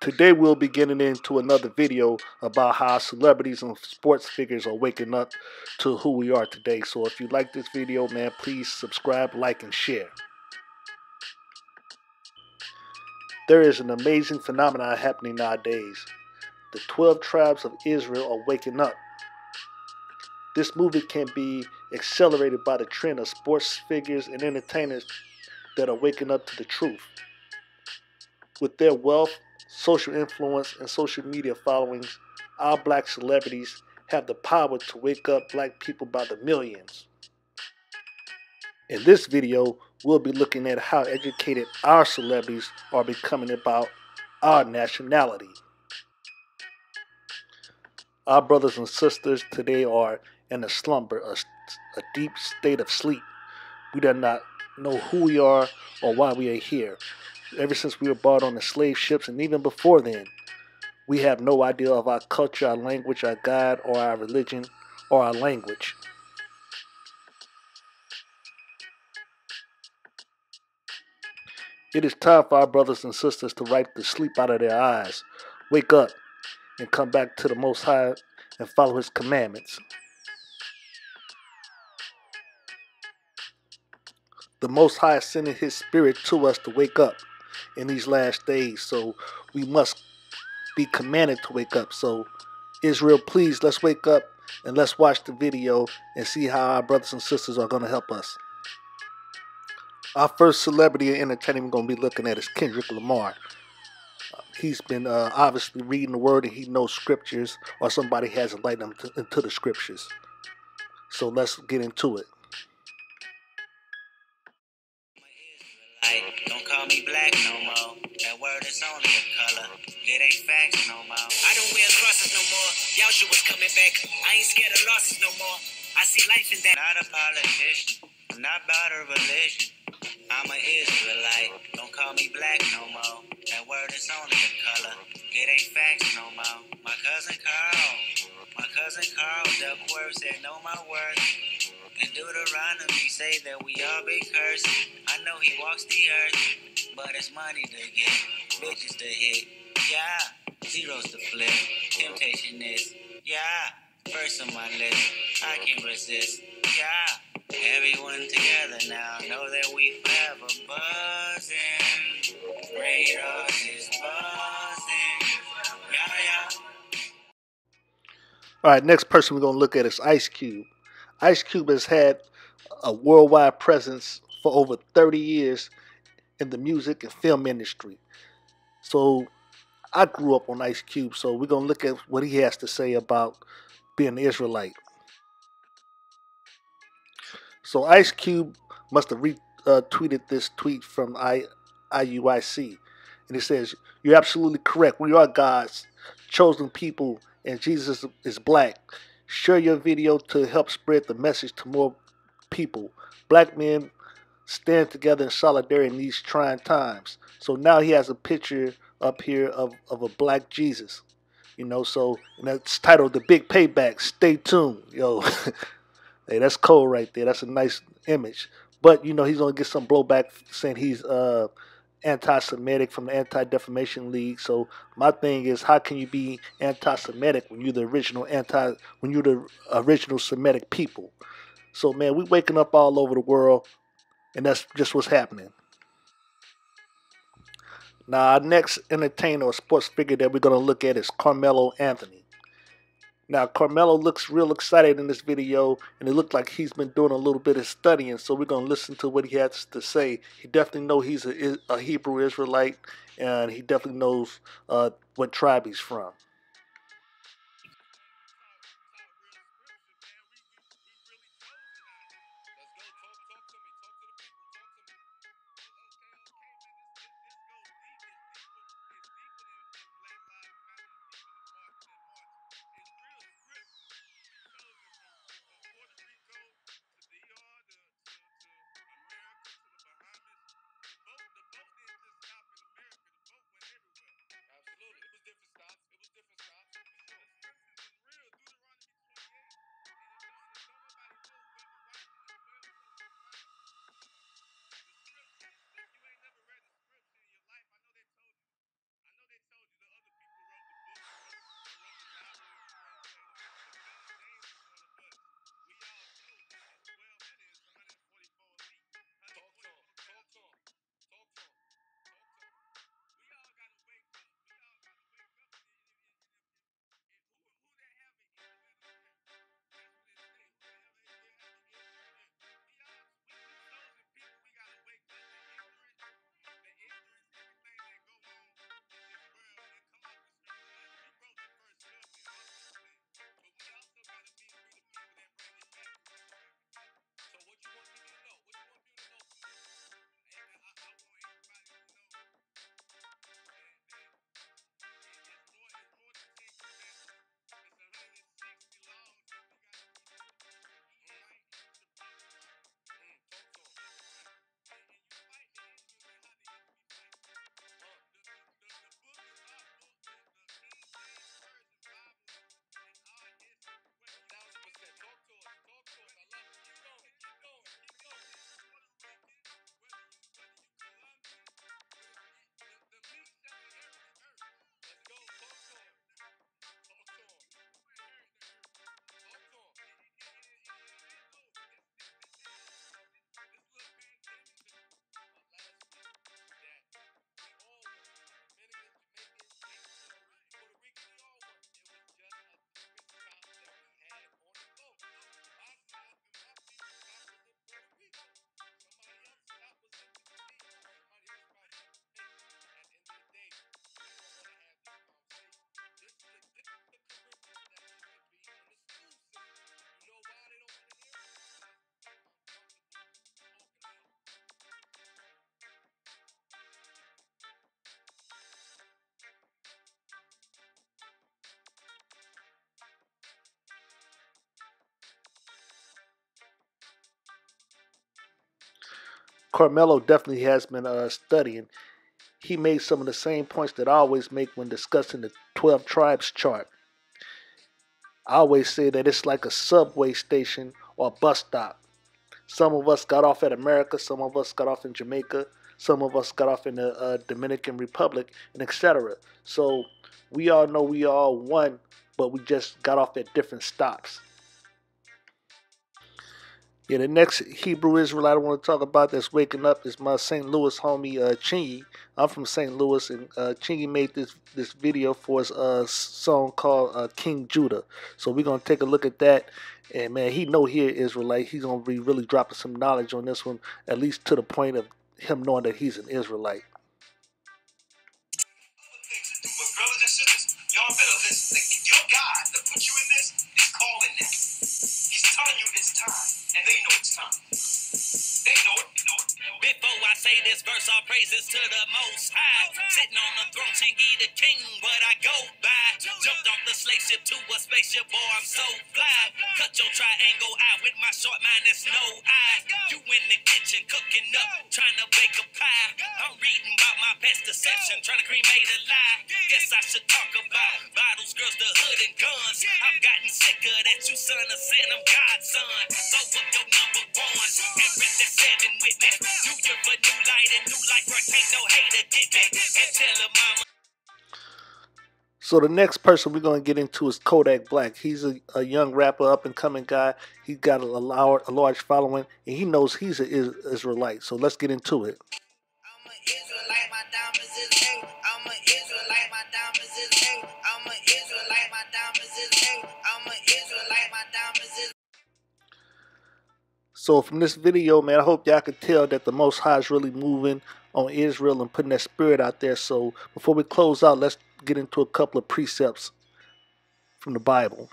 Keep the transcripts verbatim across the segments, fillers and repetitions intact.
Today we'll be getting into another video about how celebrities and sports figures are waking up to who we are today. So if you like this video, man, please subscribe, like, and share. There is an amazing phenomenon happening nowadays. The twelve tribes of Israel are waking up. This movement can be accelerated by the trend of sports figures and entertainers that are waking up to the truth. With their wealth, social influence, and social media followings, our black celebrities have the power to wake up black people by the millions. In this video, we'll be looking at how educated our celebrities are becoming about our nationality. Our brothers and sisters today are in a slumber, a, a deep state of sleep. We do not know who we are or why we are here. Ever since we were brought on the slave ships, and even before then, we have no idea of our culture, our language, our God, or our religion, or our language. It is time for our brothers and sisters to wipe the sleep out of their eyes, wake up, and come back to the Most High and follow His commandments. The Most High is sending His Spirit to us to wake up in these last days, so we must be commanded to wake up. So Israel, please, let's wake up and let's watch the video and see how our brothers and sisters are going to help us. Our first celebrity in entertainment we're going to be looking at is Kendrick Lamar. Uh, he's been uh, obviously reading the word, and he knows scriptures, or somebody has enlightened him to, into the scriptures. So let's get into it. Don't call me black no more. That word is only a color. It ain't facts no more. I don't wear crosses no more. Y'all shit was coming back. I ain't scared of losses no more. I see life in that. Not a politician. I'm not about a religion. I'm an Israelite. Don't call me black no more. That word is only a color. It ain't facts no more. My cousin Carl. My cousin Carl, the word said know my worth. And Deuteronomy say that we all be cursed. I know he walks the earth, but it's money to get, bitches to hit. Yeah, zeros to flip. Temptation is, yeah, first on my list. I can't resist. Yeah, everyone together now. Know that we forever buzzing. Radars is buzzing. Yeah, yeah. All right, next person we're going to look at is Ice Cube. Ice Cube has had a worldwide presence for over thirty years in the music and film industry. So I grew up on Ice Cube, so we're going to look at what he has to say about being an Israelite. So Ice Cube must have retweeted uh, this tweet from I, I U I C. And it says, "You're absolutely correct. We are God's chosen people, and Jesus is black. Share your video to help spread the message to more people. Black men stand together in solidarity in these trying times." So now he has a picture up here of, of a black Jesus. You know, so and that's titled "The Big Payback." Stay tuned. Yo, hey, that's cold right there. That's a nice image. But, you know, he's going to get some blowback saying he's uh, anti-Semitic from the Anti-Defamation League. So my thing is, how can you be anti-Semitic when you're the original anti, when you're the original Semitic people? So, man, we waking up all over the world, and that's just what's happening. Now, our next entertainer or sports figure that we're going to look at is Carmelo Anthony. Now, Carmelo looks real excited in this video, and it looked like he's been doing a little bit of studying, so we're going to listen to what he has to say. He definitely knows he's a, a Hebrew Israelite, and he definitely knows uh, what tribe he's from. Carmelo definitely has been uh, studying. He made some of the same points that I always make when discussing the twelve tribes chart. I always say that it's like a subway station or a bus stop. Some of us got off at America, some of us got off in Jamaica, some of us got off in the uh, Dominican Republic, and et cetera. So we all know we all one, but we just got off at different stops. Yeah, the next Hebrew Israelite I want to talk about that's waking up is my Saint Louis homie uh, Chingy. I'm from Saint Louis, and uh, Chingy made this this video for his uh, song called uh, King Judah. So we're gonna take a look at that. And man, he know he is Israelite. He's gonna be really dropping some knowledge on this one, at least to the point of him knowing that he's an Israelite. But brothers and sisters, y'all better listen. Your God that put you in this is calling that. He's telling you it's time, and they know it's time. They know it. They know it. They know it. Before I say this verse, all praises to the Most High. Sitting on the throne, Chingy the king, what I go by. Jumped off the slave ship to a spaceship, boy, I'm so fly. Cut your triangle out with my short mind, there's no eye. You in the kitchen cooking up, trying to bake a pie. I'm reading about my past deception, trying to cremate a lie. Guess I should talk about bottles, girls, the hood, and guns. I've gotten sicker that you son of sin, I'm God's son. So up your number one and rip that seven with me. New year for new light and new life work, ain't no hater get me. And tell her mama. So the next person we're going to get into is Kodak Black. He's a, a young rapper, up and coming guy. He's got a, large, a large following, and he knows he's an Israelite. So let's get into it. I'm an Israelite, my diamonds is new. I'm an Israelite, my diamonds is new. I'm an Israelite, my diamonds is new. I'm an Israelite, my diamonds is. So from this video, man, I hope y'all can tell that the Most High is really moving on Israel and putting that spirit out there. So before we close out, let's get into a couple of precepts from the Bible.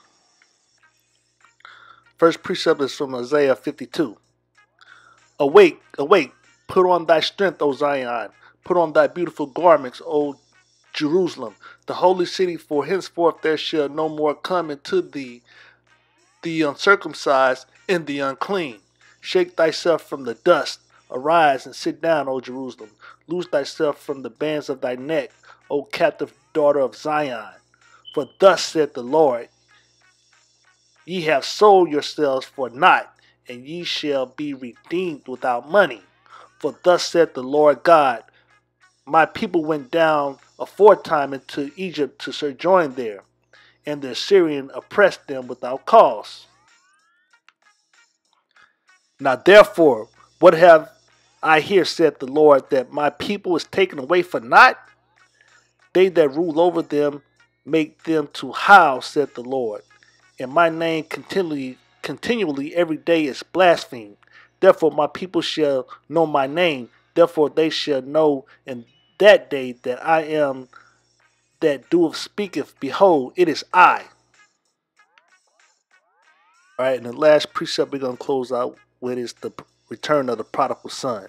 First precept is from Isaiah fifty-two. Awake, awake, put on thy strength, O Zion. Put on thy beautiful garments, O Jerusalem, the holy city, for henceforth there shall no more come into thee the uncircumcised and the unclean. Shake thyself from the dust. Arise and sit down, O Jerusalem. Loose thyself from the bands of thy neck, O captive daughter of Zion. For thus saith the Lord, ye have sold yourselves for naught, and ye shall be redeemed without money. For thus saith the Lord God, my people went down aforetime into Egypt to sojourn there, and the Assyrian oppressed them without cause. Now therefore, what have I here said the Lord, that my people is taken away for naught? They that rule over them make them to howl, said the Lord. And my name continually, continually every day is blasphemed. Therefore my people shall know my name. Therefore they shall know in that day that I am that doeth speaketh. Behold, it is I. All right, and the last precept we're going to close out with is the return of the prodigal son.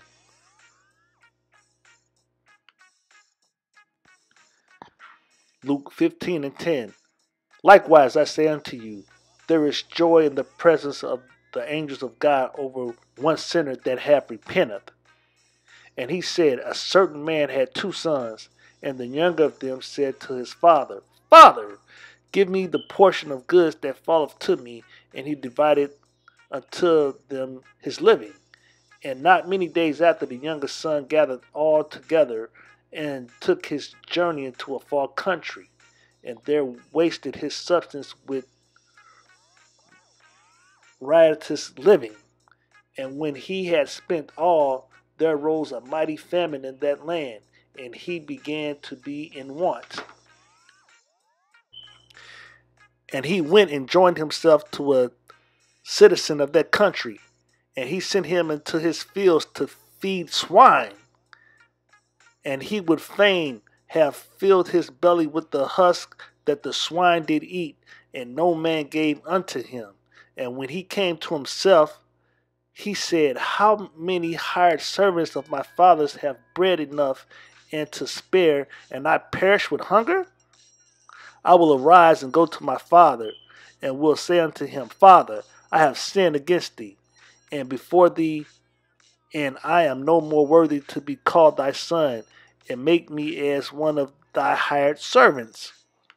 Luke fifteen and ten. Likewise, I say unto you, there is joy in the presence of the angels of God over one sinner that hath repenteth. And he said, a certain man had two sons, and the younger of them said to his father, Father, give me the portion of goods that falleth to me. And he divided unto them his living. And not many days after, the younger son gathered all together and took his journey into a far country, and there wasted his substance with riotous living. And when he had spent all, there arose a mighty famine in that land, and he began to be in want. And he went and joined himself to a citizen of that country, and he sent him into his fields to feed swine. And he would fain have filled his belly with the husk that the swine did eat, and no man gave unto him. And when he came to himself, he said, how many hired servants of my father's have bread enough and to spare, and I perish with hunger? I will arise and go to my father, and will say unto him, Father, I have sinned against thee, and before thee and I am no more worthy to be called thy son, and make me as one of thy hired servants.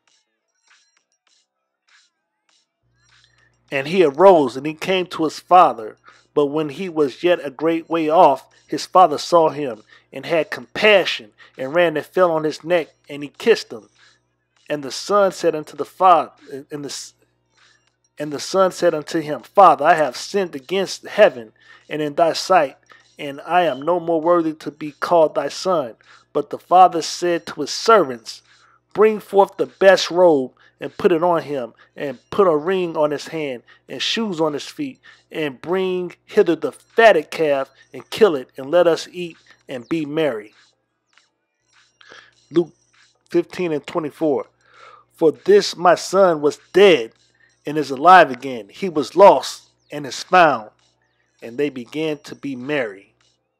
And he arose, and he came to his father. But when he was yet a great way off, his father saw him, and had compassion, and ran and fell on his neck, and he kissed him. And the son said unto the father, and the and the son said unto him, Father, I have sinned against heaven and in thy sight, and I am no more worthy to be called thy son. But the father said to his servants, Bring forth the best robe, and put it on him, and put a ring on his hand, and shoes on his feet, and bring hither the fatted calf, and kill it, and let us eat and be merry. Luke fifteen and twenty-four. For this my son was dead, and is alive again. He was lost, and is found. And they began to be merry.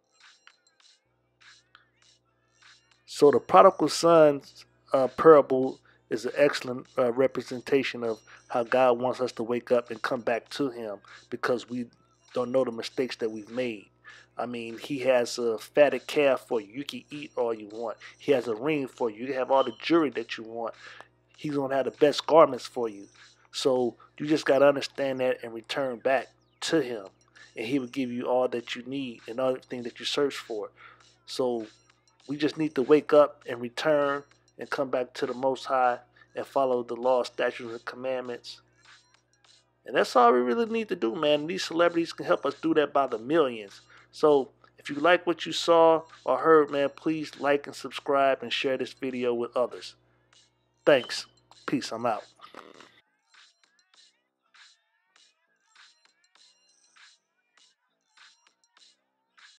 So the prodigal son's uh, parable is an excellent uh, representation of how God wants us to wake up and come back to him, because we don't know the mistakes that we've made. I mean, he has a fatted calf for you. You can eat all you want. He has a ring for you. You can have all the jewelry that you want. He's going to have the best garments for you. So you just got to understand that and return back to him. And he will give you all that you need and everything that you search for. So we just need to wake up and return and come back to the Most High and follow the law, statutes, and commandments. And that's all we really need to do, man. These celebrities can help us do that by the millions. So if you like what you saw or heard, man, please like and subscribe and share this video with others. Thanks. Peace. I'm out.